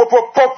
pop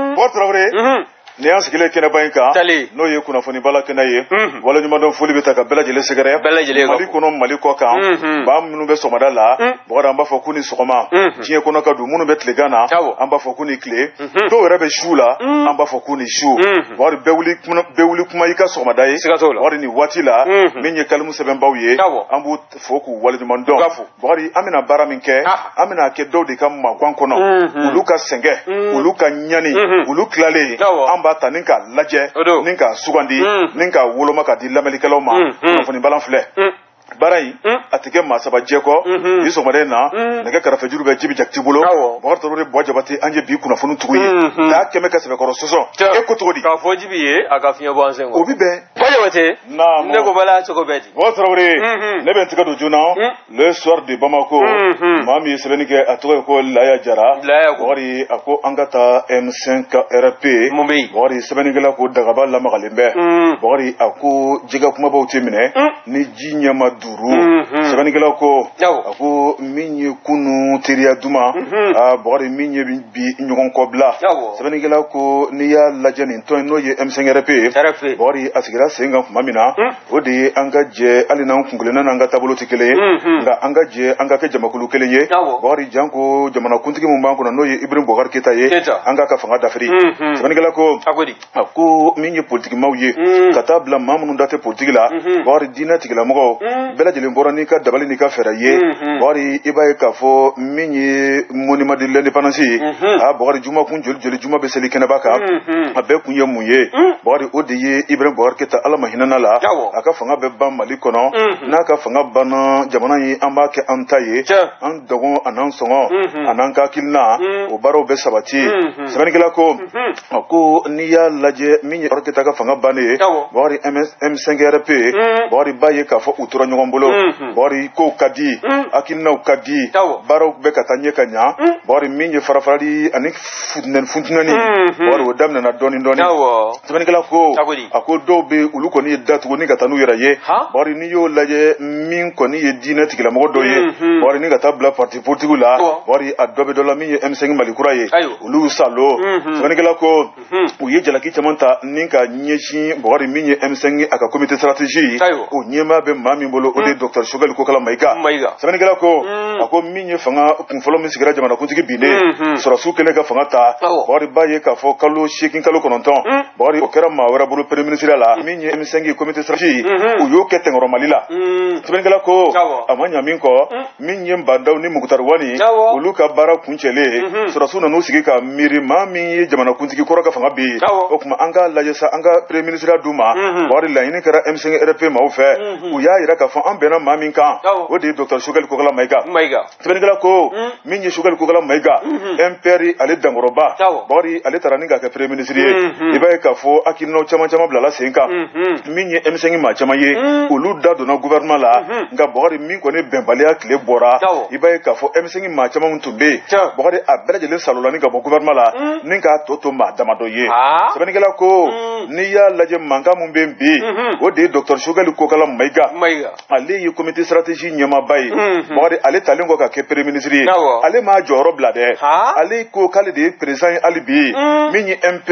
Tarawele ni y'an sigilen kɛnɛba in kan n'o ye kunnafoni bala kɛnɛ ye wala ɲuman foli bɛ ta ka bɛɛ lajɛlen sɛgɛrɛ Mali kɔnɔ Mali kɔ kan ba minnu bɛ sɔgɔmada la bɔgɔda an b'a fɔ k'u ni sɔgɔma diɲɛ kɔnɔ ka don minnu bɛ tilegan na an b'a fɔ k'u ni tile dɔw yɛrɛ bɛ su la an b'a fɔ k'u ni su bɔgɔda bɛɛ wuli kuma i ka sɔgɔmada ye bɔgɔda ni waati la min ye kalimu sɛbɛnbaw ye an b'u fo k'u wale ɲuman dɔn bɔgɔda an bɛna baara min kɛ an bɛna kɛ dɔw de ka magan kɔnɔ olu ka sɛngɛ olu ka ɲani olu tilalen an b'a ta ni ka lajɛ ni ka sugandi ni ka woloma ka di lamɛnnikɛlaw ma kunnafoni balan filɛ baara in a tɛ kɛ maa saba jɛ kɔ ni sɔgɔmada na nɛgɛ kɛrɛfɛ juru bɛ Jibi Jakite bolo Bakari Tarawele Bɔ Jabate an ye bi kunnafoni tugu ye daa kɛmɛ ka sɛbɛkɔrɔ sɔsɔ e ko cogo di k'a fɔ Jibi ye a ka fiɲɛ bɔ an sen o bi bɛn Bɔ Jabate ne ko bala cogo bɛɛ di Bakari Tarawele ne bɛ n tɛgɛ don joona le soir de Bamako maa min ye sɛbɛnni kɛ a tɔgɔ ye ko Laya Jara Bakari a ko an ka taa M5 RP Bakari sɛbɛnnikɛla ko dagaba lamagalen bɛ Bakari a ko jɛgɛ kumabaw tɛ minɛ ni ji ɲɛma duru sɛbɛnnikɛlaw ko a ko min ye kunu teriya duma Bakari min ye bi ɲɔgɔn kɔbila sɛbɛnnikɛlaw ko n'i y'a lajɛ nin tɔn n'o ye M5 RP Bakari a sigira sen kan tuma min na o de ye an ka jɛ hali n'an kunkelenna n'an ka taabolo tɛ kelen ye nka an ka jɛ an ka kɛ jamakulu kelen ye Bakari janko jamanakuntigi min b'an kɔnɔ n'o ye Ibrahim Boubacar Keita ye an ka fanga dafiri sɛbɛnnikɛlaw ko a ko min ye politikimaw ye ka taa bila maa minnu da tɛ politiki la Bakari diinɛ tigilamɔgɔw bɛɛ lajɛlen bɔra n'i ka dabali n'i ka fɛɛrɛ ye Bakari i b'a ye k'a fɔ min ye monument de l'indépendance ye Bakari juma kun joli juma bɛ seli kɛnɛba kan a bɛɛ kun ye mun ye Bakari o de ye Ibrahim Boubacar Keita Ala ma hinɛna la a ka fanga bɛ ban Mali kɔnɔ n'a ka fanga banna jamana ye an b'a kɛ an ta ye an dɔgɔn a n'an sɔngɔ a n'an ka hakilina o baaraw bɛ sabati sɛbɛnnikɛla ko a ko n'i y'a lajɛ min ye Boubacar Keita ka fanga bannen ye Bakari M5 RP Bakari b'a ye k'a fɔ u tora ɲɔgɔn bolo Bakari kow ka di hakilinaw ka di baaraw bɛ ka taa ɲɛ ka ɲa Bakari min ye farafarali ani funtunani Bakari o daminɛna dɔɔni sɛbɛnnikɛla ko a ko dɔw bɛ olu kɔni ye datugu ni ka taa n'u yɛrɛ ye Bakari n'i y'o lajɛ min kɔni ye diinɛ tigilamɔgɔ dɔ ye Bakari ni ka taa bila parti politique la Bakari a dɔ bɛ dɔ la min ye M5 Malikura ye olu salo sɛbɛnnikɛla ko u ye jalaki caman ta ni ka ɲɛsin Bakari min ye M5 a ka comité stratégie o ɲɛmaa bɛ maa min bolo o de ye Dr Choguel Kokala Mayiga sɛbɛnnikɛla ko a ko min ye fanga kunfɔlɔ min sigira jamanakuntigi binnen sɔrɔsiw kɛlen ka fanga ta Bakari b'a ye k'a fɔ kalo 8 kalo 9 Bakari o kɛra maa wɛrɛ bolo premier ministre la min ye M5 comité stratégie u y'o kɛ Tɛnkɔrɔ Mali la sɛbɛnnikɛla ko a ma ɲa min kɔ min ye Bandaw ni Mukutari Wani olu ka baara kuncɛlen sɔrɔsiw nan'u sigi ka miiri maa min ye jamanakuntigi kɔrɔ ka fanga bi o tuma an ka lajɛ sa an ka premier ministre d'u ma Bakari laɲini kɛra M5 RP maaw fɛ u y'a yira k'a fɔ an bɛnna maa min kan o de ye Dr Choguel Kokala Mayiga sɛbɛnnikɛla ko min ye Choguel Kokala Mayiga MPR ale dankɔrɔba Bakari ale taara ni k'a kɛ premier ministre ye i b'a ye k'a fɔ hakilinaw caman bilala sen kan min ye M5 maa caman ye olu da donna gouvernement la nka Bakari min kɔni bɛnbaliya tile bɔra i b'a ye k'a fɔ M5 maa caman tun bɛ yen Bakari a bɛɛ lajɛlen salola ni ka bɔ gouvernement la ni k'a tɔ to maa damadɔ ye sɛbɛnnikɛla ko n'i y'a lajɛ mankan min bɛ bi o de ye Dr Choguel Kokala Mayiga ale ye comité stratégie ɲɛmaaba ye Bakari ale talen kɔ ka kɛ premier ministre ye ale m'a jɔyɔrɔ bila dɛ ale ko k'ale de ye président ye hali bi min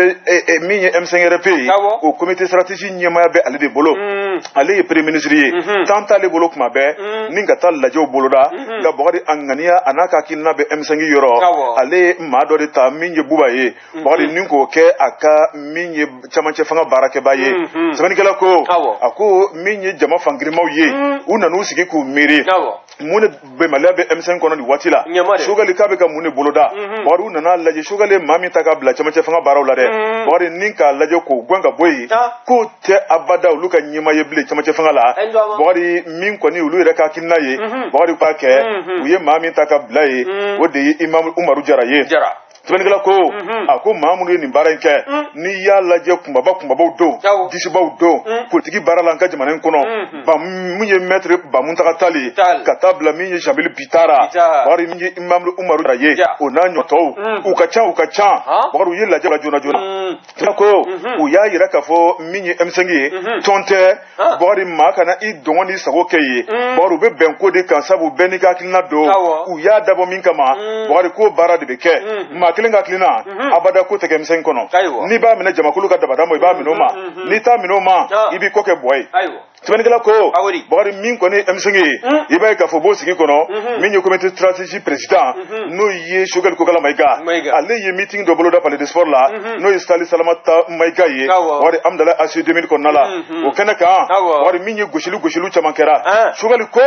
ye M5 RP ye o comité stratégie ɲɛmaaya bɛ ale de bolo ale ye premier ministre ye temps t'ale bolo kuma bɛɛ ni ka taa lajɛw boloda nka Bakari a ŋaniya a n'a ka hakilina bɛ M5 yɔrɔ ale ye maa dɔ de ta min ye Buba ye Bakari ni k'o kɛ a ka min ye camancɛ fanga baarakɛbaa ye sɛbɛnnikɛla ko a ko min ye jama fangirimaw ye u nan'u sigi k'u miiri mun de bɛnbaliya bɛ M5 kɔnɔ nin waati la Choguel k'a bɛ ka mun de boloda Bakari u nana lajɛ Choguel ye maa min ta k'a bila camancɛ fanga baaraw la dɛ Bakari ni k'a lajɛ k'o gɛn ka bɔ yen k'o tɛ abada olu ka ɲɛmaa ye bilen camancɛ fanga la Bakari min kɔni olu yɛrɛ ka hakilina ye Bakari k'a kɛ u ye maa min ta ka bila ye o de ye Imam Umaru Jara ye sɛbɛnnikɛla ko a ko maa minnu ye nin baara in kɛ n'i y'a lajɛ kunbabaw don disibaw don politiki baara la an ka jamana in kɔnɔ min ye maître Bamuntaga Tali ka taa bila min ye Jabeli Bitara Bakari min ye Imam Umaru Jara ye o n'a ɲɔtɔw u ka ca Bakari u ye lajɛ joona ko u y'a yira k'a fɔ min ye M5 ye tɔn tɛ Bakari maa kana i dɔngɔ n'i sago kɛ ye Bakari u bɛ bɛn ko de kan sabu bɛɛ n'i ka hakilina don u y'a dabɔ min kama Bakari ko baara de bɛ kɛ ma kelen ka kilina abada ko tege misen kono ni ba mine jamakulu ka dabada mo ba minoma ni ta minoma ibi ko ke boy Sebenarnya ko bari min ko ni emsingi iba ka fo bo sigi kono min yo comité stratégie président no ye shogal ko kala maiga ale ye meeting do boloda palais de sport la no installer salamata maiga ye wari amdala asi 2000 ko nala o kenaka wari min ye goshilu chamankera shogal ko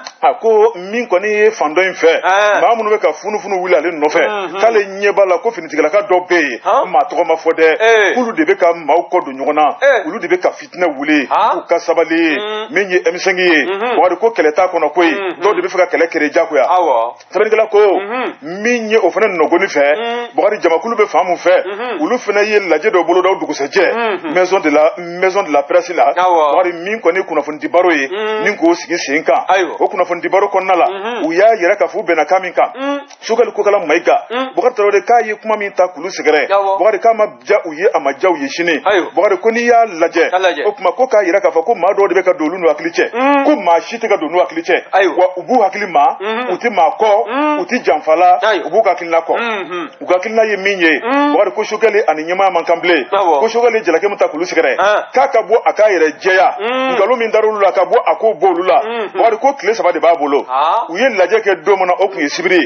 ko min ko ni fando infe mamunu be ka funu wili ale no fe kale nyebala ko finitigala ka do be ma to ma fode kulu de be ka maw ko do nyona kulu de be ka fitna wuli ko ka sabali min ye emsengi ye wari ko keleta kono koy do de be fika kele kere jakuya sabengala ko min ye o fana no goni fe bari jamakulu be famu fe ulu fana ye laje do bolo do duguseje maison de la presse la wari min ko ni kuna fundi baro ye nin ko sigi senka o kuna fundi baro konna la uya yera ka fu bena kaminka sugal ko kala maiga bari tawde kai kuma min ta kulu sigare bari kama ja uye amaja uye shine bari ko ni ya laje o kuma ko ka yera ka fa ko ma do de be ka dolu no akliche ko ma shite ka do no akliche wa ubu hakilima uti ma ko uti jamfala ubu ka kilina ko uga kilina ye minye bari ko shogale aninyama mankamble ko shogale jelake mutakulu sigare kaka bo akayere jeya ngalo min darulu la ka bo akobulula bari ko kile saba de babolo uye laje ke do mona okun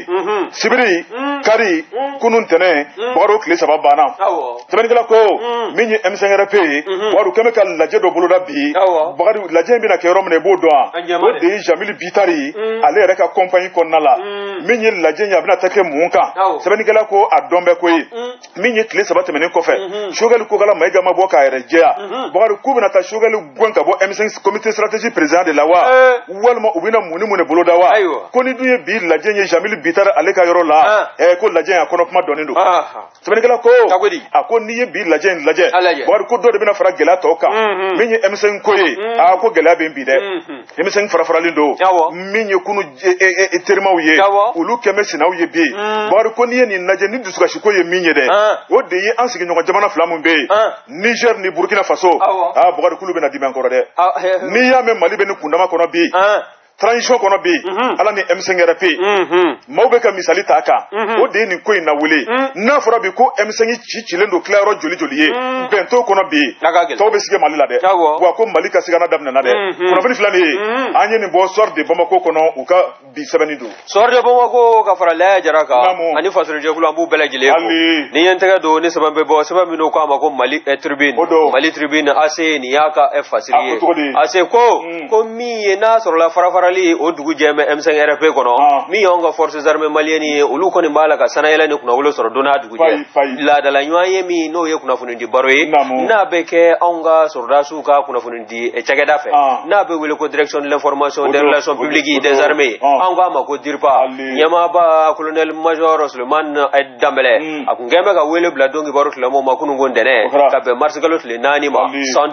sibiri kari kunun tene bari kile saba bana tabengala ko minye MCRP bari kemikal laje do bolo da bi bari laje bi na ke romne bo do o de Jamil Bitari ale reka compagnie konnala minye laje nya bina take munka tabengala ko adombe ko yi minye kile saba temene ko fe shogal ko gala maiga mabo ka ere jeya bari ko bina ta shogal gonka bo M5 comité stratégie président de la wa walma ubina muni bolo da wa ko ni duye bi laje nya Jamil Bitari ale ka yoro la ko laje ya kono kuma donindo tabengala ko ako ni bi laje bari ko do de bina fara gela to ka minye M5 ko yi ko gela be bi de M5 fara lindo minye kunu terma uye ulu keme sina uye bi bari ko ni naje ni dusuka shiko ye minye de o de yi ansigi nyoko jamana flamu be Niger ni Burkina Faso bari kulu be na dimen koro de ni ya me Mali be ni kundama kono bi transition kono bi ala ni M5RP mawbe ka misali taka o de ni koy na wule na fora bi ko M5 chilendo claro joli ye bento kono bi to be sige Mali la de wa ko Mali ka siga na damna na de kono fini flani anye ni bo sort de Bamako kono uka bi sebenido sort de Bamako ka fara la jaraka ani fasere je kula bu bela jile ko ni yentega do ni sabambe bo sabambe no ko amako Mali tribune AC ni yaka F fasiriye AC ko mi na soro la fara o dugu jeme M5RP kono mi yonga forces armées maliennes ulu koni mbala ka sana yela ni kuna ulo soro dona dugu je la dala nyoye mi no ye kuna fundi baroye na beke onga sordasu ka kuna fundi chageda fe na be wele ko direction de l'information des relations publiques des armées onga ma ko dirpa nyama ba colonel major Suleiman Dambele akungeme ka wele bla dongi barot la mo makunu ngondene ka be mars galot le nani ma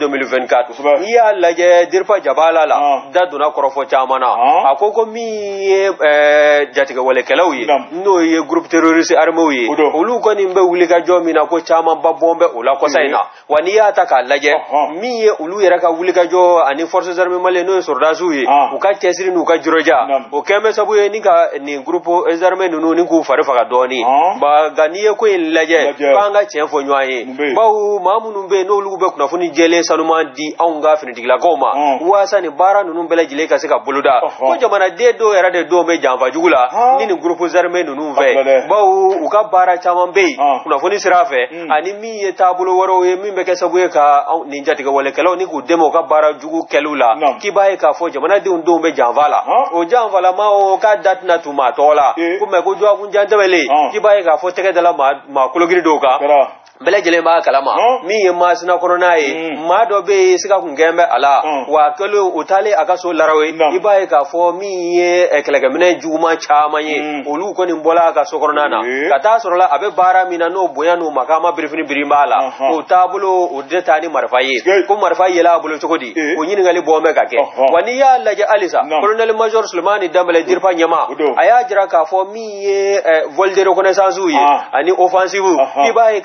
2024 ya la je dirpa jabala la daduna korofo chama akoko mi jatiga wale kelawi no ye groupe terroriste armé wi olu ko ni mbe wuli ka jomi na ko chama babombe ula ko sayna wani ya taka laje mi ye ulu yera ka wuli ka jo ani forces armées maliennes no soldasu wi u ka tesiri nu ka jiroja o keme sabu ye ni ka ni groupe armé nu ni ku fare faka doni ba ganiye ko in laje banga chefo nywaye bawu mamunu be no lu be kuna funi jele sanuma di aunga fini digla goma wasa ni bara nu bele jile ka sika buluda ko jamana de do era de do me janfa jugula ni groupe armé nunu ve bawu uka bara chaman be kuna foni sirafe ani mi ye tabulo woro ye mi be kesabu ye ka ni jati ga wale kelo ni ku demo ka bara jugu kelula ki baye ka fo jamana de ndo be janvala o janvala ma o ka datna tuma tola ku me ko jwa kun jantawele ki baye ka fo tege dala ma kulogiri do ka bele jele ma kalama mi ye masina corona ye ma do be sika kun gembe ala wa kelo utale akaso larawe ibaye ka fo mi ye ekelega mine juma chama ye olu ko ni mbola ka so corona na kata sorola abe bara mina no boya no makama brifini birimala o tabulo o detani marfaye ko marfaye la bulo chokodi o nyini ngali bombe ka ke wani ya laje alisa colonel major Sulemani Dambele dirpa nyama aya jira ka fo mi ye vol de reconnaissance ye ani offensive ibaye ka fo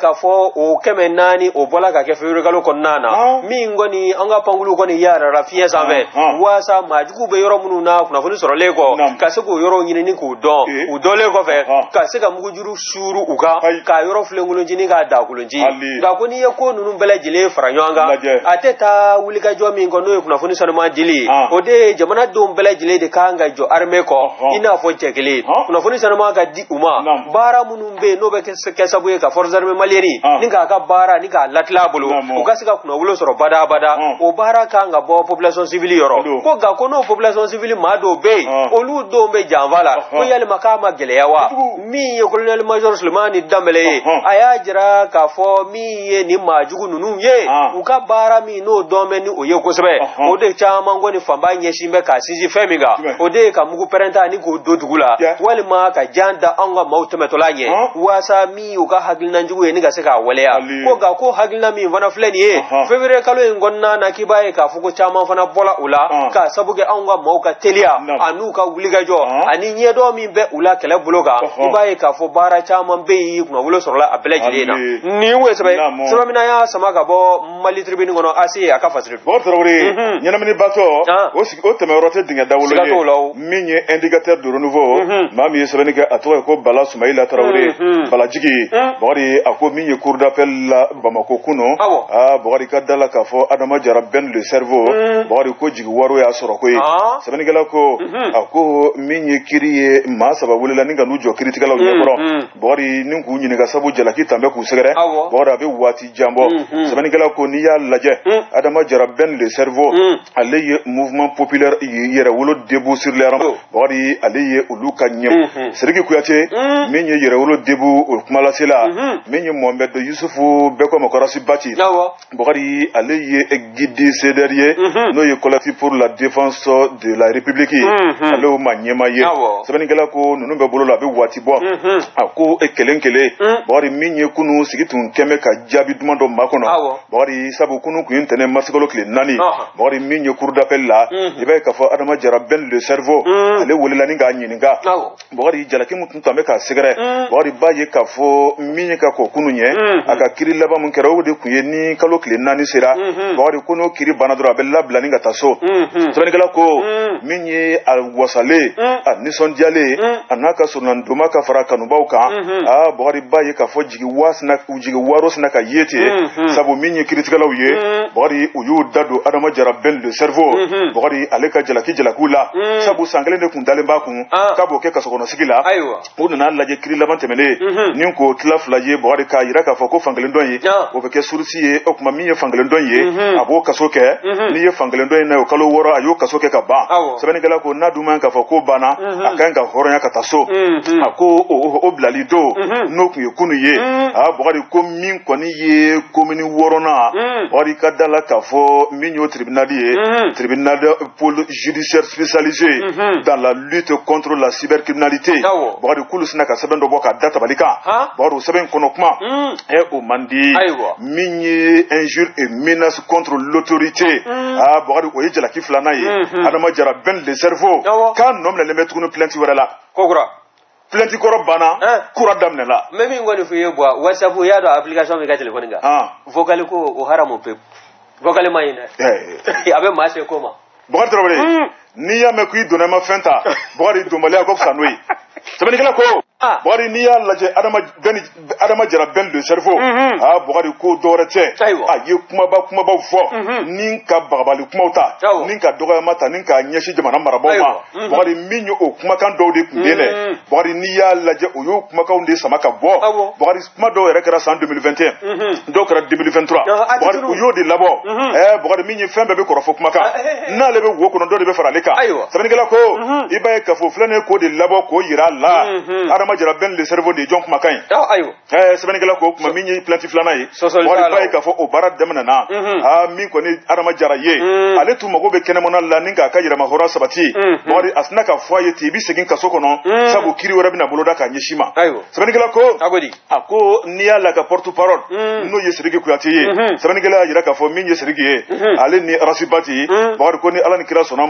ko o keme nani o bola ka ke fevrier kalo konnana mi ngoni anga pangulu koni yara rafiya save wasa majugu be yoro munu na kuna funi soro lego ka se ko yoro nyini ni ko don u dole ko fe ka se ka mugujuru shuru uka ka yoro flengulo jini ka da kulonji ga ko ni ko nunu bele jile faranyanga ateta wulika jo mi ngono kuna funi sano ma jili o de jamana dom bele jile de kanga jo arme ko ina fo chekele kuna funi sano ma ga di uma bara munu be no be ke sabu ka force arme malieri ninga ka bara ninga latla bulu o ka se ka kuna wulo soro bada o bara kanga bo population civile yoro ko ga ko no population civile ma do be olu do be janvala ko yale makama geleyawa mi ye colonel major Sulemani Dambele aya jira ka fo mi ye ni majugu nunu ye uka bara mi no do me ni oye ko sebe o de chama ngoni famba nyeshimbe ka siji femiga o de ka mugu parenta ni go do dugula wale ma ka janda anga mautemetolanye wasa mi uka hagilna njugu ye ni ga se ka waleya ko ga ko hagilna mi vana fleni ye fevrier kalo ngonna na kibaye ka fuko chama fana bola ula ka sabuge anga mauka telia anu ka wuliga jo ani nyedo mi be ula kele buloga kibaye ka fo bara chama be kuna wulo sorola abele jilena ni we sebe mina ya sama ga bo mali tribune ngono asi aka fasiri bo torori nyana mini bato o teme rote dinga dawulo minye indicateur de renouveau mami yesebe ni ga atwa ko bala Sumaila Traoré bala jigi bori ako minye cour d'appel la Bamako kuno bori ka dala ka fo Adama Jara Ben le cerveau bori ko jigi waro ya soro ko sebe ni gala ko ako minye kiriye ma saba wulela ninga nujo kritikala o nyekoro bori ninku nyine ga sabu jala ki tambe ku segere bori abe wati jambo sebe ni gala ko ni ya laje Adama Jara Ben le cerveau aleye mouvement populaire yere wolo debout sur les rangs bori aleye uluka nyem serigi kuyate minye yere wolo debout kumala sela minye Mohamed Yusufu beko makorasi bati bori aleye guide cédrier no ye collectif pour la défense de la République allo manyema ye sabani gala ko nunu be bolo la be wati bo ako ekelenkele bori minye kunu sigitun keme ka jabi dumando makono bori sabu kunu ku intene masigolo kle nani bori minye cour d'appel la ibe ka fo Adama Jara Ben le cerveau ale wolela ninga nyininga bori jalaki mutun tambe ka sigere bori baye ka fo minye ka ko kunu nye aka kiri laba mun kero de ku ye ni kalo kle nani sera bori kuno kiri banadura be labla ninga taso sabani gala ko minye al wasale nison diale anaka sunan duma ka fara kanu bauka bori baye ka fo jigi wasna jigi waros na ka yete sabu minye kritikala uye bori uyu dado Adama Jara Ben le cerveau bori aleka jalaki jalakula sabu sangale ne kundale bakun kabo ke kasokono sigila na laje kiri laban temele ninko tlaf laje bori ka yira ka fo ko fangale ndonye o be ke sursi ye okuma minye fangale ndonye abo kasoke ni ye fangale ndonye na kalo woro ayo kasoke ka ba sabani gala ko na duma ka fo ko bana akanga horonya ka taso ako o blali do no ku kunu ye bori ko min koni ye komini worona bori ka dala ka fo minyo tribunal pôle judiciaire spécialisé dans la lutte contre la cybercriminalité bori kulu sina ka sabendo boka data balika bori seben kono kuma e o mandi minye injure et menace contre l'autorité bori o yela ki flana ye Adama Jara Ben le cerveau kan nom le mettre une plainte wala kokura plainte koro bana kura damne la memi ngoni fu yebwa WhatsApp ya do application mi ka telephone nga vocal ko o haramo pe vocal mayina abe marché koma bori trobele ni ya me ku idona ma fenta bori do mali akop sanoi sabani kala ko bori ni ya laje Adama Jara Ben le cerveau bori ko dorete ye kuma ba fo ninka babali kuma uta ninka doga mata ninka nyeshi jamana maraboma bori minyo o kuma kan do de kundene bori ni ya laje o yo kuma kan de samaka bo bori kuma do rekara en 2021 do kara 2023 bori o yo de labo bori minyo fembe be ko rofo kuma kan na lebe wo ko do de be faraleka sabani kala ko ibaye ka fo flane ko de labo ko yira la Adama Jara Ben le cerveau de John Kumakan sabani gala ko kuma minyi plainte flana yi wari baye ka fo o barat demna na min ko ni Adama Jara ye ale tu mago be kenemona la ninga ka yira mahora sabati wari asna ka foye tibi segin ka sokono sabu kiri wara bina boloda ka nyeshima sabani gala ko ako niya la ka porte parole no yesrigi kuyati ye sabani gala yira ka fo minyi yesrigi ye ale ni rasibati wari ko ni ala ni kira sonama ulu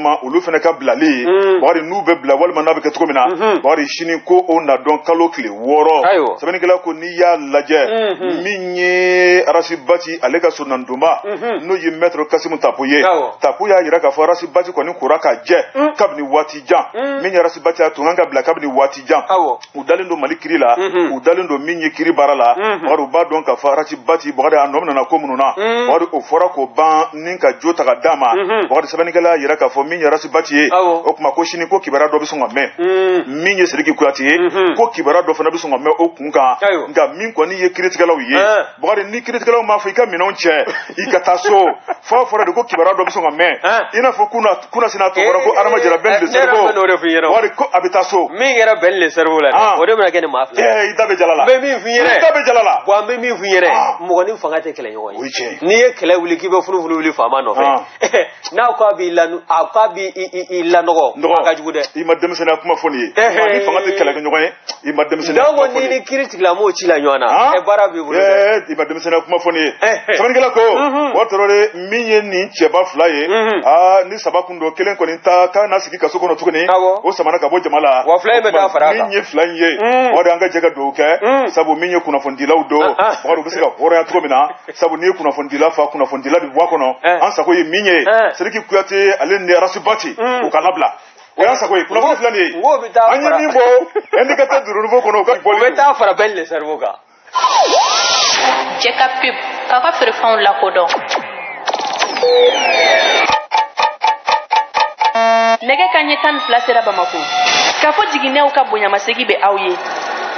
fana ka bilali bari n'u bɛ bila walima n'a bɛ kɛ cogo min na bari sini ko o na dɔn kalo tile 6 sɛbɛnnikɛla ko n'i y'a lajɛ min ye Arasibati ale ka sonandonba n'o ye maître Kasimu Tapo ye Tapo y'a yira k'a fɔ Arasibati kɔni kora ka jɛ kabini waati jan min ye Arasibati a tun kan ka bila kabini waati jan u dalen don Mali kiri la u dalen don min ye kiri baara la bari u b'a dɔn k'a fɔ Arasibati bɔgɔde a nɔ nana ko minnu na bari o fɔra k'o ban ni ka jo ta ka d'a ma bɔgɔde sɛbɛnnikɛla yira k'a fɔ min ye Arasibati ye o tuma ko sini ko kibaruya dɔ bɛ sɔn ka mɛn min ye Sidiki Kuyate ye ko kibaruya dɔ fana bɛ sɔn ka mɛn o kun kan nka min kɔni ye kiritigɛlaw ye bɔgɔde ni kiritigɛlaw m'a fɔ i ka minɛnw cɛ i ka taa so fɔ fɔra de ko kibaruya dɔ bɛ sɔn ka mɛn i n'a fɔ kuna sina to fɔra ko Adama Jara bɛn le cerveau bɔgɔde ko a bɛ taa so min yɛrɛ bɛn le cerveau la o de bɛna kɛ ni maa fila i da bɛ jalala bɛ min f'i yɛrɛ i da bɛ jalala bon an bɛ min f'i yɛrɛ mɔgɔ ni fanga tɛ kɛlɛ ɲɔgɔn ye n'i ye kɛlɛ wuli k'i bɛ furu wuli faama nɔfɛ n'a ko a b'i lanɔgɔ a ka jugu dɛ i ma denmisɛnniya kuma fɔ nin ye ni fanga tɛ kɛlɛ kɛ ɲɔgɔn ye i ma denmisɛnniya kuma fɔ nin ye ni kiiri tigilamɔgɔw ci la ɲɔgɔn na baara b'i bolo dɛ i ma denmisɛnniya kuma fɔ nin ye sɛbɛnnikɛla ko o tɔrɔ de min ye nin cɛba 2 ye ni 3 kun don 1 kɔni ta k'a na sigi kaso kɔnɔ tuguni o samana ka bɔ jama la wa 2 in bɛ taa fara min ye 2 in ye o de an ka jɛ ka dugawu kɛ sabu min ye kunnafonidilaw don o bɛ se ka hɔrɔnya cogo min na sabu n'i ye kunnafonidila fa kunnafonidila bɛ bɔ a kɔnɔ an sago ye min ye Sidiki Kuyate ale ni Arasibati u ka labila o y'an sago ye kunnafoni filɛ nin ye an ye min bɔ indicateur de renouveau kɔnɔ u ka bɔli u bɛ taa fara bɛn le cerveau kan cɛ ka pub k'a ka feerefɛnw lakodɔn nɛgɛ kanɲɛ 12 sera Bamako k'a fɔ jiginɛw ka bonyamasegi bɛ aw ye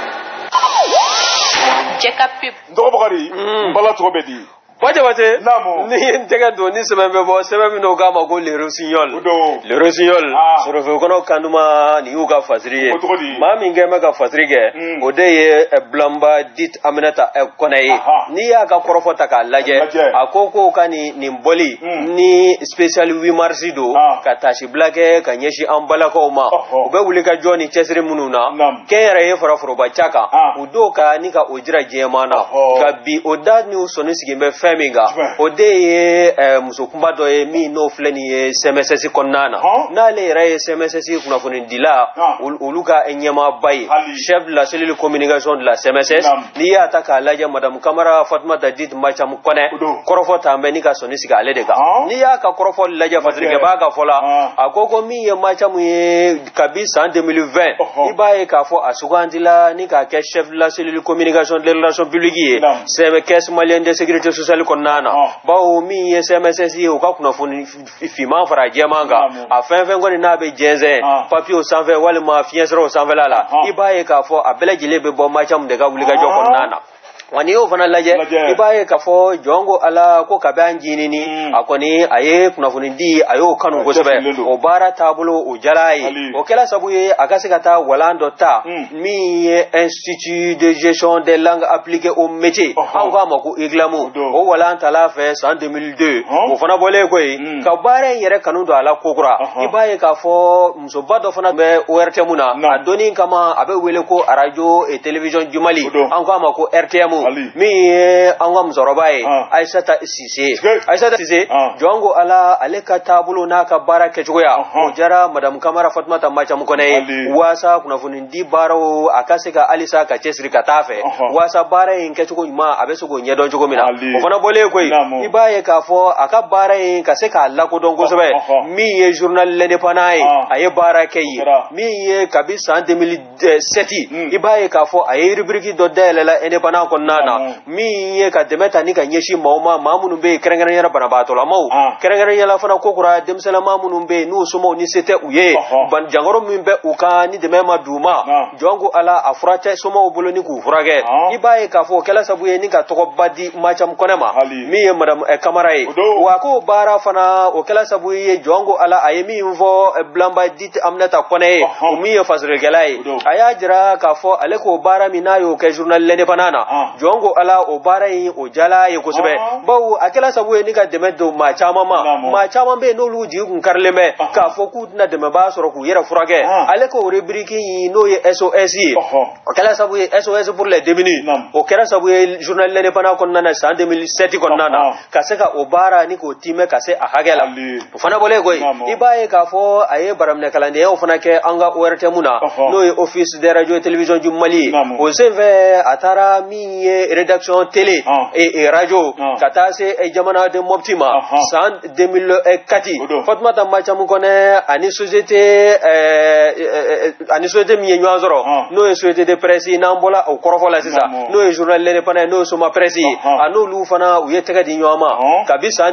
cɛ ka pub Dɔgɔbagari Bala tɔgɔ bɛ di Jabate ni n tɛgɛ don ni sɛbɛn bɛ bɔ sɛbɛn min k'a ma ko le rossignol sɔrɔfɛ kɔnɔ kanduma nin y'u ka fasiri ye maa min kɛ bɛ ka fasiri kɛ o de ye Blanba dit Aminata Kɔnɛ ye n'i y'a ka kɔrɔfɔ ta k'a lajɛ a ko ka nin bɔli ni spécial 8 mars don ka tasibila kɛ ka ɲɛsin an balakaw ma u bɛ wuli ka jɔ ni cɛsiri minnu na kɛnyɛrɛ ye fara foroba ca kan u don ka ni ka o jira jɛman na nka bi o da ni sɔnni sigin bɛ fɛn min kan o de ye muso kunba dɔ ye min n'o filɛ nin ye CMSS kɔnɔna na n'ale yɛrɛ ye CMSS kunnafonidila olu ka ɲɛmaaba ye chef de la cellule communication de la CMSS n'i y'a ta k'a lajɛ madame Kamara Fatumata Dit Machamu Kɔnɛ kɔrɔfɔ t'an bɛ ni ka sɔnni sigi ale de kan n'i y'a ka kɔrɔfɔ lajɛ fasirikɛbaa ka fɔ la a ko min ye Machamu ye kabi san 2020 i b'a ye k'a fɔ a sugandila ni k'a kɛ chef de la cellule communication de la relation publique ye caisse malienne de sécurité sociale kɔnɔna na bawo min ye CMSS ye u ka kunnafoni fiman fara jɛman kan a fɛn fɛn kɔni n'a bɛ jɛnsɛn papier sanfɛ walima fiɲɛsiraw sanfɛla la i b'a ye k'a fɔ a bɛɛ lajɛlen bɛ bɔ Machamu de ka wulikajɔ kɔnɔna na wa n'i y'o fana lajɛ i b'a ye k'a fɔ jɔn ko Ala ko kabi an ɲinini a kɔni a ye kunnafoni di a y'o kanu kosɛbɛ o baara taabolo o jala ye o kɛla sabu ye a ka se ka taa walan dɔ ta min ye Institut de gestion des langues appliquées au métier an k'a ma ko IGLAMU o walan tala fɛ san 2002 o fana bɔlen koyi ka baara in yɛrɛ kanu don a la kokura i b'a ye k'a fɔ musoba dɔ fana bɛ ORTM na a donni kama a bɛ wele ko radio et télévision Jumali an k'a ma ko RTM min ye an ka musokɔrɔba ye Aissata Cissé jɔn ko Ala ale ka taabolo n'a ka baara kɛcogoya o jara madame Kamara Fatumata Machamu Kɔnɛ ye waasa kunnafoni di baaraw a ka se ka halisa ka cɛsiri ka taa fɛ waasa baara in kɛcogo ɲuman a bɛ se k'o ɲɛdɔn cogo min na o fana bɔlen koyi i b'a ye k'a fɔ a ka baara in ka se k'a lakodɔn kosɛbɛ min ye journal l'Indépendant ye a ye baara kɛ ye min ye kabi san 2007 i b'a ye k'a fɔ a ye rubrique dɔ dayɛlɛla Indépendant kɔnɔna na min ye ka dɛmɛ ta ni ka ɲɛsin maa minnu bɛ yen kɛrɛnkɛrɛnyala banabaatɔlamaw kɛrɛnkɛrɛnyala fana kokura denmisɛnninma minnu bɛ yen n'u somɔgɔw ni se tɛ u ye jankɔrɔ min bɛ u kan ni dɛmɛ ma d'u ma jɔn ko Ala a fura tɛ somɔgɔw bolo ni k'u furakɛ i b'a ye k'a fɔ o kɛla sabu ye ni ka tɔgɔba di Machamu Kɔnɛ ma min ye madame Kamara ye wa ko baara fana o kɛla sabu ye jɔn ko Ala a ye min fɔ Blanba Dit Aminata Kɔnɛ ye o min ye fasirikɛla ye a y'a jira k'a fɔ ale k'o baara min n'a y'o kɛ journal l'Indépendant na jongo ala o bara yi o jala yi kosebe bawo akela sabu ni ka deme do ma chama be no lu ji kun karleme ka foku na deme ba soro ku yera furage ale ko rebriki no ye SOS akela sabu SOS pour les démunis o kera sabu journal lene pana kon nana sa 2007 kon nana ka se ka o bara ni ko time ka se a hagela fana bole goy ibaye ka fo aye baramne kalande o fana ke anga ORT muna no ye office de radio et télévision du Mali o seve atara mi rédaction télé et radio kata se jamana de moptima san 2004 fatma tamba chamu kone ani société mi nyazoro no ye société de presse nambola o korofo la sisa no ye journal lene pana no soma presse anu lu fana u yetega di nyama kabisa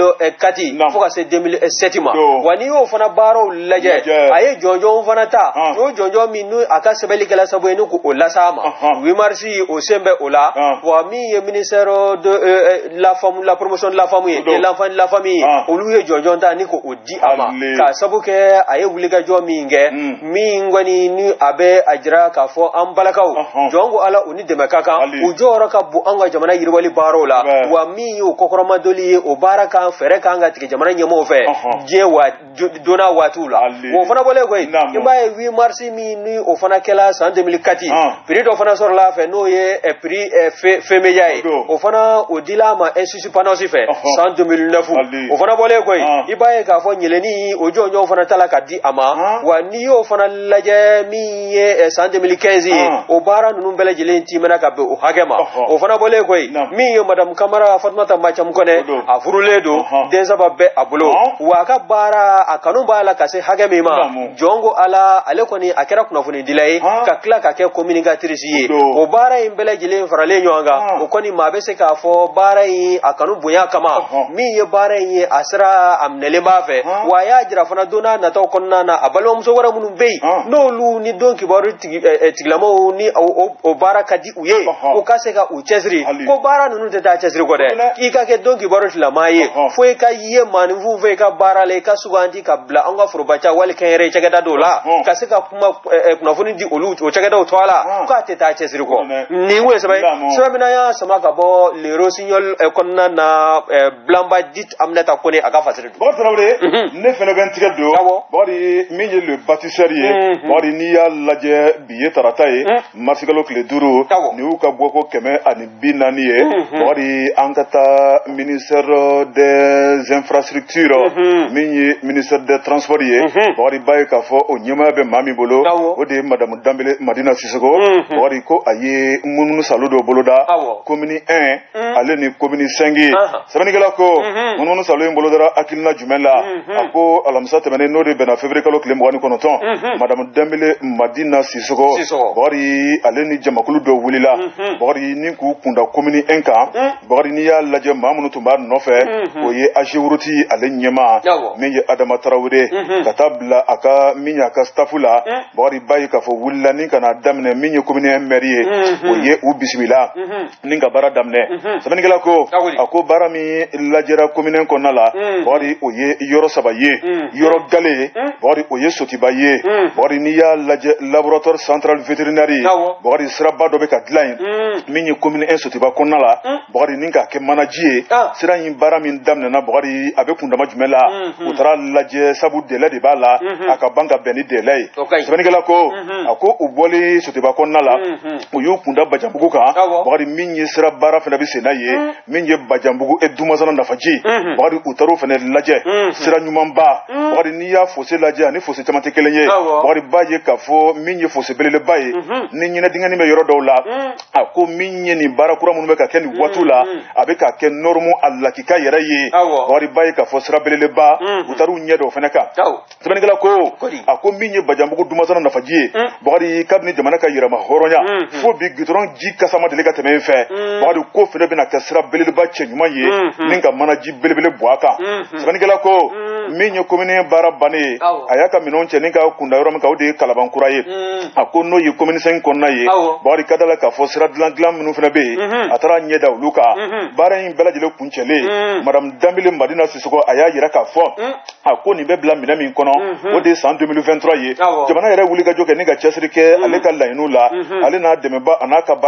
2004 foka se 2007 ma wani o fana baro laje aye jonjo fana ta no jonjo minu aka sebeli kala sabweni ku olasama 8 mars au sembe ola wa mi ministère de la femme la promotion de la famille et l'enfant de la famille oluye jonjo ta ni ko odi ama ka sabuke aye wuliga jo minge mingwani ni abe ajra ka fo ambalakaw jongo ala uni de makaka ujoro ka bu anga jamana yirwali baro la wa mi yo kokoroma doli o baraka fere ka anga tike jamana nyemo fe je wa dona watula wo fana bole koy imbaye 8 mars mi ni o fana kela san 2004 prix do fana sor la fe no ye prix femeyai o fana o dilama institut panosi fe san 2009 o fana bole koy ibaye ka fo nyeleni o jonjo fana talaka di ama wa ni o fana laje mi ye san 2015 o bara nunu bele jelenti mena ka be o hagema o fana bole koy mi yo madam Kamara Fatmata Macham kone afuruledo denza babbe abulo wa ka bara akanu bala kase hageme ma jongo ala ale koni akera kuna funi dilay ka kla ka ke communicatrice yi o bara imbele jile farale nyanga o koni mabese ka fo bara yi akanu buya kama mi ye bara yi asra amnele bafe wa ya jira fana dona na to konna na abalo mso wara munu be no lu ni donki baru tiglamo ni o bara kadi uye o kase ka u chesri ko bara nunu ta chesri ko de ika ke donki baru lamaye fo ka ye manu fu ve ka bara le ka suganti ka bla anga furbacha wal kere chagada dola kase ka kuma kuna funi di olu o chagada o twala ka te ta chesri ko ni we sabai na ya sama ka bo le rosignol konna na blamba dit amnata kone aga fasiri bon trawle ne fene ben tigado bori minje le bâtisseur ye bori ni ya laje biye tarata ye marsigalo kle duro ni u ka boko keme ani binani ye bori ankata ministère des infrastructures minje ministère des transports ye bori baye ka fo o nyema be mami bolo o de madame Dambele Madina Sissoko bori ko aye munu saludo boloda commune 1 ale ni commune 5 sabani gala ko munu saludo bolodara akilna jumela ako alamsa temene no de bena février kalo kle mwani konoton madame Dambele Madina Sissoko bori ale ni jamakulu do wulila bori ni ku kunda commune 1 ka bori ni ya laje mamunu tumba nofe o ye ajewuruti ale nyema menye Adama Traoré katabla aka minya ka stafula bori bayi ka fo wulla ni kana damne minye commune maire o ye u bismillah ninga bara damne sabani gala ko ako bara mi lajera commune ko nala bori o ye yoro sabaye yoro gale bori o ye sotibaye bori ni ya laje laboratoire central vétérinaire bori sraba do be ka dline minye commune 1 sotiba ko nala bori ninga ke manager sira yin bara mi damne na bori abe kunda majumela utara laje sabu dele de bala aka banga beni dele sabani gala ko ako uboli sotiba ko nala o yu kunda bajambugu ka bori minye sira bara fena bi senaye minye bajambugu e dumazana nafaji bori utaro fena laje sira nyumamba bori niya fose laje ani fose tamate kelenye bori baye ka fo minye fose belele baye ni nyina dingani me yoro dawla ako minye ni bara kura munu be ka ken watula abe ka ken normu allakika yeraye bori baye ka fo sira belele ba utaru nyedo fena ka sabani gala ko ako minye bajambugu dumazana nafaji bori kabni jamana ka yira ma horonya fo bi gitron ji kasama delega teme fe bori ko fene bena ka sira belele ba chenyuma ye ninga mana ji belebele boaka sabani gala ko minye commune bara bane ayaka minon che ninga kunda yoro mka ode kalaban kuraye akono ye commune 5 konna ye bori kadala ka fo sira dlan minu fene be atara nyeda luka bara yin bela jele kunchele madame Dambele Madina Sissoko aya yira ka fo akoni be bla minami kono ode san 2023 ye jamana yere wuli ga joke ninga chesrike ale ka lainu la ale na demeba anaka baraki nyon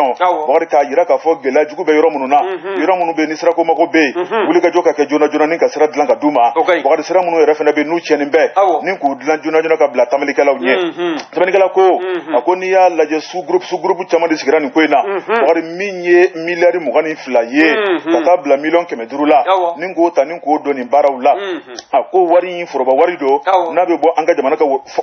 kono bakari ka yira ka fo gela jugu be yoro mununa yoro munu be ni sira ko mako be wuli ka joka ka jona jona ni ka sira dilan ka duma bakari sira munu yere fena be nu chenin be ni ku dilan jona jona ka bla tamalikala unye tamalikala ko akoni ya laje su groupe chama de sigira ni ko ina bakari minye miliyari mugani flaye ka ta bla million keme durula ni ko ta ni ko do ni barawla ko wari foroba wari do na be bo anga jamana ka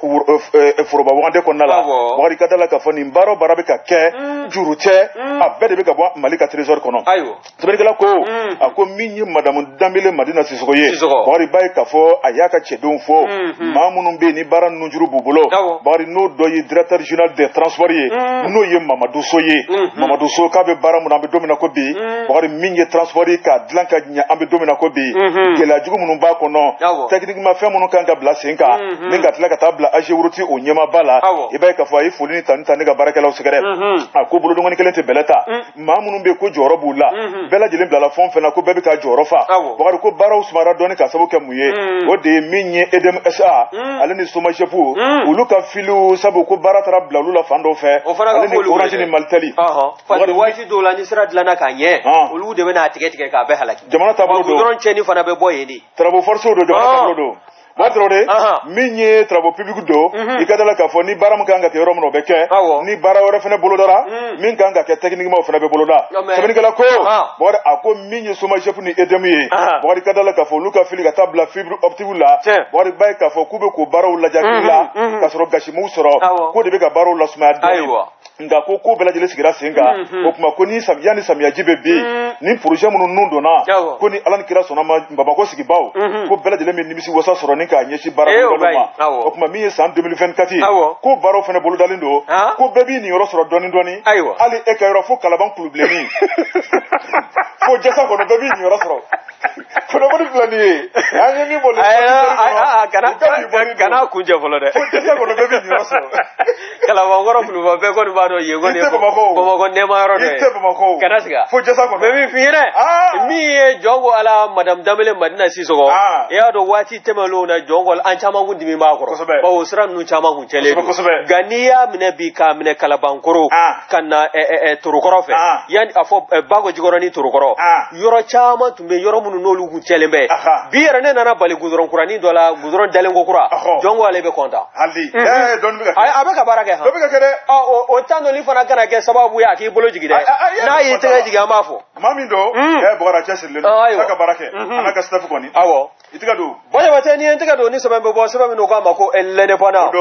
foroba wande ko nala bakari ka dala ka foni baro barabe ka ke jurute abede be ka bo malika trésor kono tamalikala ko ako minye madame Dambele Madina Sisokoye bakari bay ka fo ayaka chedon fo mamunu be ni bara nunjuru bubulo bakari no doyi directeur général des transports no ye Mamadou Soye Mamadou So ka be bara mun ambe domina ko bi bakari minye transport ka dlanka nya ambe domina ko bi gela jugu mun ba ko no techniquement fe mun kan ga bla senka ninga tlaka tabla age wuruti o nyema bala e bay ka fo ay folini tanita ne ga barakela o segere ko bulu ngoni kelente beleta mamunu be ko joro bula bela jelen bla la fon fena ko bebe ka joro fa bakari ko bara usmara doni ka sabu ke muye o de minye edem SA aleni soma chefu ulu ka filu sabu ko bara tara bla lula fando fe aleni orange ni maltali bakari waji do la ni sira dilana ka nye ulu de bena tike ka be halaki jamana tablo do doron cheni fana be boyeni trabo forso do jamana tablo do Batrode, minye travaux publics do, ikadala ka fo ni baram kanga ke romo beke, ni bara wora fene bolodara, min kanga ke techniquement fene be boloda. Sabini kala ko, bora ako minye soma chef ni edemi, bora ikadala ka fo luka fili ka tabla fibre optique la, bora bay ka fo kube ko bara wala jakila, ka soro gashi mu soro, ko de be ka bara wala sma do. Nga ko bela jele sigira senga, o kuma ko ni samyani samya jibe bi, ni projet munu nundo na, ko ni alan kira sona mbaba ko sigi bawo, ko bela jele mi nimisi wasa soro ka nyeshi bara boloma o kuma mi san 2024 ko baro fene bolu dalindo ko bebi ni yoro soro doni ali e ka yoro fo kalaban problemi fo jessa ko no bebi ni yoro soro ko no bolu plani ani ni bolu kana kunje folo de fo jessa ko no bebi ni yoro soro kalaban goro fulu be ko ni bado ye ko ne ko ne ma yoro de kana siga fo jessa ko bebi fire mi e jongo ala madame Dambele Madina Sisoko ya do wati temelo na jongol an chama gundi mi makoro ba usran nu chama gun chele ganiya mine bi ka mine kalabankoro kana turukoro fe yani afo bago jigoro ni turukoro yoro chama tumbe yoro munu nolu gun chele be bi yere ne nana bali gudoron kurani dola gudoron dalengo kura jongo ale be konta halli don bi ay abaka barake ha do bi kede o tando li fana kana ke sababu ya ki bolo jigide na yi tege jiga mafo mamindo bora chese le saka barake anaka staff koni awo itiga do boye bate ni entiga do ni sabambe bo sabambe no kama ko lene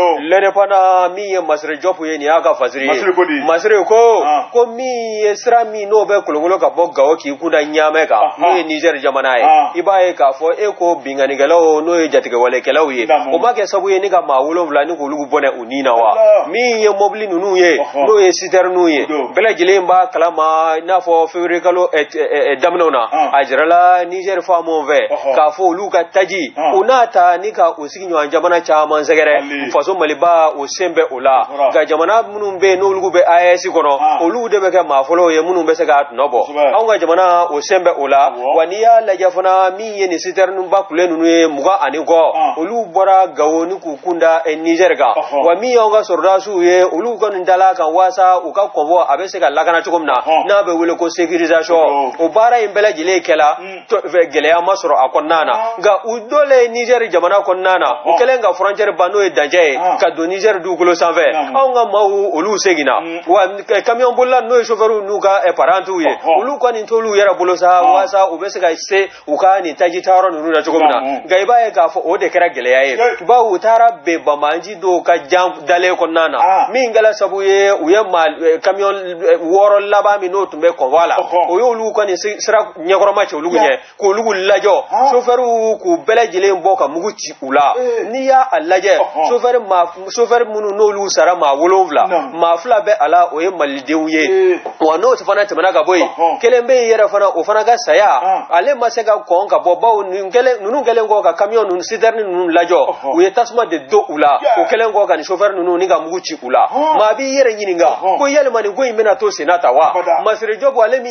pana mi ye masre jopu ye ni aka fasiri masre ko mi esra mi no be kolongolo ka bogga o ki kuna nyame ka no ye Niger jamana ye ibaye ka fo e ko bingani galo no ye jatike wale kelaw ye o make sabu ye ni ka mawulo vlani ko lugu bone unina wa mi ye mobli nunu ye no ye siter nu ye bela jile mba kalama na fo fevrier kalo damnona ajrala Niger fa mon ve ka fo luka taji unata nika usigi nywa jamana cha manzegere faso maliba usembe ula ga jamana munun be no lugu be ayesi kono olu de be ka mafolo ye munun be se ga nobo anga jamana usembe ula waniya la jafana mi ye ni siternu ba kulenu ye muga anigo olu bora gawoni kukunda Niger ga wa mi anga sordasu ye olu kon ndala kan wasa uka konvo abese ga lagana chukumna na be wele ko sécurisation o bara imbela jile kela to gele ya masoro akonnana ga udole Niger jamana konnana o kelenga frontière bano e danje ka do Niger du kulo sanve anga mawu olu segina wa camion bolla no chauffeur nuga e parantu ye olu ko ni tolu yara bolo sa wasa o bese ga se uka ni taji taro nunu na chukumna ga ibaye ga fo o de kera gele yae ba utara be bamanji do ka jam dale konnana mingala sabu ye uye mal camion woro laba mi no tumbe ko wala o yo olu ko ni sira nyagoro ma che olu nye ko olu lajo chauffeur ku bele jile mboka muguchi ula niya alaje chauffeur munu no lu sara ma wolovla ma fla be ala o ye malidewuye wano tfana temana ga boy kelembe yera fana o fana ga saya ale masega ko ka boba nunu ngele ngo ka camion nunu citerne nunu lajo o ye tasma de do ula o kelen ngo ka ni chauffeur nunu ni ga muguchi ula ma bi yere nyininga ko yele mani go imena to senata wa masire jobo ale mi ya fasire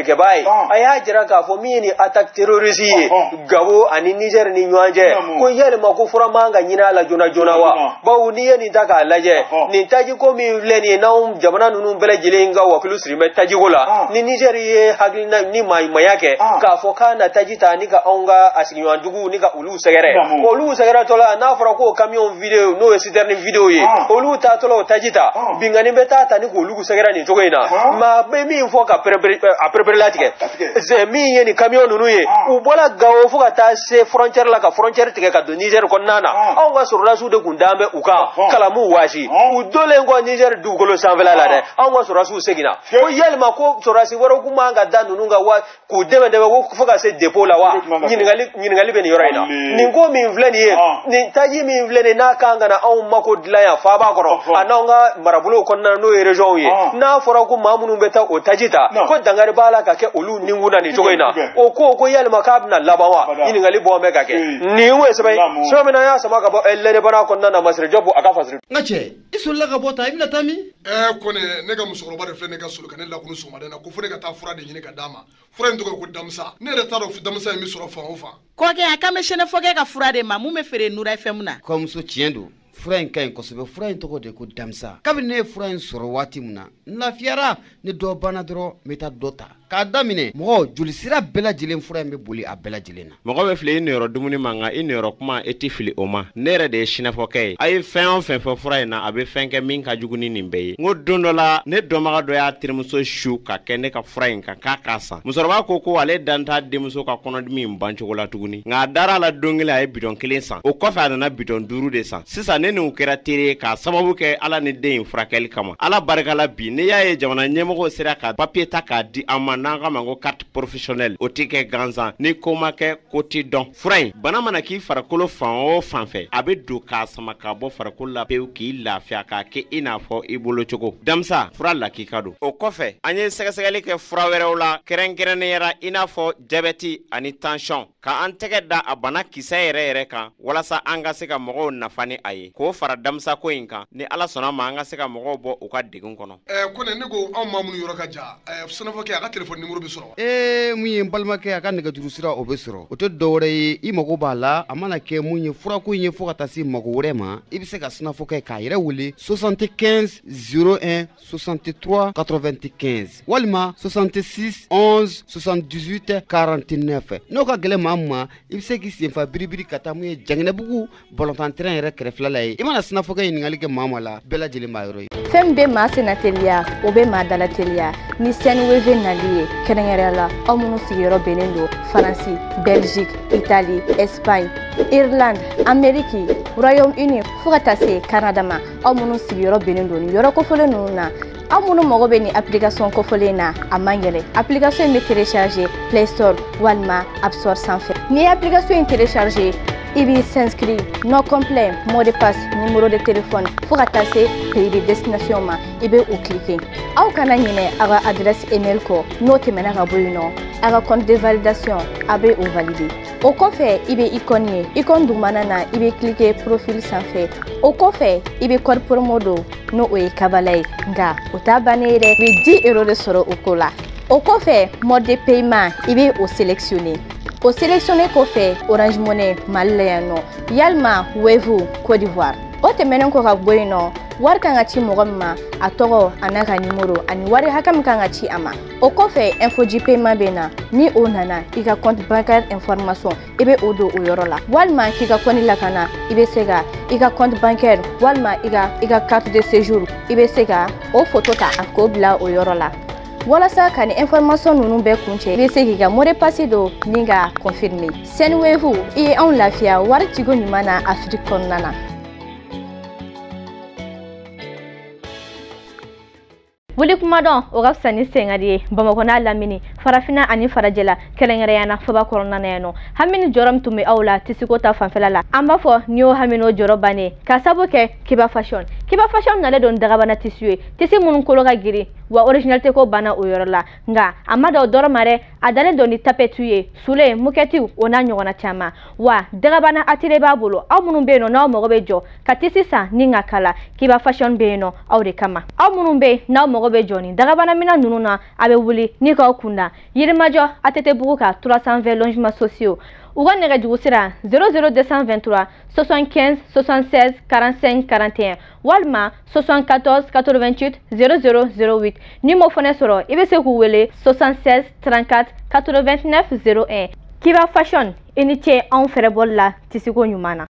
ke bai aya jira ka fo mi ni attack terrorist gabo ani Niger ni nyanje ko yele ma ko fura manga nyina la jona jona wa bawu ni ni taka laje ni taji ko mi leni na jamana nunu bele jilenga wa kulusri me taji gola ni Niger ye haglina ni mayake ka fo kana taji ta ni ka onga asinyo dugu ni ka ulu segere ulu segere tola na fura ko camion video no esiterni video ye ulu ta tolo tajita bingani beta ta ni ko ulu segere ni togoina ma be mi fo ka prepare latike ze mi ye ni camion nunu ye u bola gawo fo ka ta se frontière la ka frontière tike ka do Niger ko nana onga surla su de kundambe uka kala mu washi u dole ngo Niger du golo sanvela la de onga surla su segina ko yelma ko surasi woro kuma nga da nunu nga wa ku debe ko fo ka se dépôt la wa nyingali be ni yoraina ni ngo mi vleni ye ni taji mi vleni na kanga na on mako dilaya fa ba koro anonga marabulo konna no region ye na fora ku mamunu beta o tajita ko dangare bala ka ke olu ninguna ni togoina o ko yel makabna labawa ini ngali bo me ka ke ni we sabai so me na ya sama ka bo ellene bana konna na masre jobu aka fasri ngache isulla ka bota ibna tami ko ne ga musoro bare fe ne ga sulu kan la ko musuma dana ko fure ka ta fura de nyine ka dama fura ndo ko damsa ne re taro fu damsa mi soro fa ofa ko ke akame shene foge ka fura de ma mu me fere nura FM na ko muso tiendo fura in kain kosobe fura in toko de ko damsa kabine fura in soro wati muna lafiara ne do bana dro meta dota ka damine mo julisira bela jilen fura in be boli a bela jilen na mo be fle in yoro dumuni manga in yoro kuma eti fili oma nere de shina foke ay fen fura na abe fenke min ka juguni nimbe ngo dondola ne do maga do ya tirmuso shu ka kene ka fura in ka kasa musoro ko ko wale danta de muso ka kono dimi mbancho la tuguni nga dara la dongila ay bidon kilensa o kofa na bidon duru de sa sisa ne nu kera tere ka sababu ke ala ne den furakel kama ala barkala bi ne yaye jamana nyemoko sira ka papier ta ka di amana ga mango carte professionnelle o tike ganza ni koma ke koti don furain bana mana ki farakolo fan o fanfe abe do ka sama ka bo farakolo la peu ki lafia ka ke ina fo ibolo chogo damsa fura la ki kado o kofe anye segasegale ke fura were ola kerenkeren yera ina fo diabeti ani tension ka anteke da abana kisa yere ka wala sa anga se ka mogo nafani aye ko fara damsa ko inka ni ala sona ma anga se ka mogo bo o ka digun kono ko ne go on mamunu yoro ka ja sona fo ke aka telephone numéro be soro muye balma ke aka ne ga jurusira o be soro o to dore i mogo bala amana ke munye fura ko nye fo ka tasi mogo wurema ibise ka sona fo ke ka yere wuli 75 01 63 95 walma 66 11 78 49 no ka gele mamma ibise ki sifa biribiri kata muye jangne bugu bolontan train yere krefla lay imana sina foga yingali ke mama la bela jeli mayro fembe ma senatelia obe ma dalatelia ni sen weve nalie kenengere la omunu sigiro benendo France Belgique Italie Espagne Irlande Amerique Royaume-Uni fugatase Canada ma omunu sigiro benendo ni yoro ko fole nuna amunu mogo be ni application ko fole na amangere application me télécharger Play Store walma App Store sans fait ni application télécharger ibi s'inscrit non complet mot de passe numéro de téléphone pour attacher pays de destination ma ibe ou cliquer aw kana nyine aga adresse email ko note mena ga boyino aga compte de validation abe ou valider au kofe ibe icône dumana na ibe cliquer profil sans fait au kofe ibe code promo do no o kabalay nga utabanere bi 10 € de soro okola au kofe mode de paiement ibe o sélectionner au sélectionner kofe Orange Money Maliano yalma Wave Côte d'Ivoire o temenen ko ka boyino war kan ci mogomma atogo anaka numéro ani wari hakam kan ci ama o kofe info ji paiement bena ni onana iga compte bancaire information ibe odo o yorola walma kiga koni lakana ibe sega iga compte bancaire walma iga carte de séjour ibe sega o photo ta akobla o yorola wala sa kani information nunu be kunche be se giga mot de passe do ninga confirmer senwevu e on lafia war tigo nyumana Afrique konnana wuli kuma don o ga sani sengari Bamako na lamini farafina ani farajela kelengere yana faba korona na yano hamini joram tumi awla tisiko ta fanfela la amba fo niyo hamino jorobane ka sabuke kiba fashion na le don daga bana tisue tisi munun kolo ga giri wa originalité ko bana o yɔrɔ la nga amada o dɔrɔn ma dɛ a dalen don ni tapetu ye sule muketiw o n'a ɲɔgɔnna caman wa dagabana atelier b'a bolo aw minnu bɛ yen nɔ n'aw mago bɛ jɔ ka tisi san ni ka kala kiba fashion bɛ yen nɔ aw de kama aw minnu bɛ n'aw mago bɛ jɔ ni dagabana mina ninnu na a bɛ wuli ni k'aw kunda yirimajɔ ATT bugu ka 320 logements sociaux u ka nɛgɛjugu sira 00223 75 76 45 41 walima 74 88 0008 ni mo fana sɔrɔ i bɛ se k'u wele 76 34 89 01 Kiba Fashion i ni ce anw fɛrɛbɔli la tisiko ɲuman na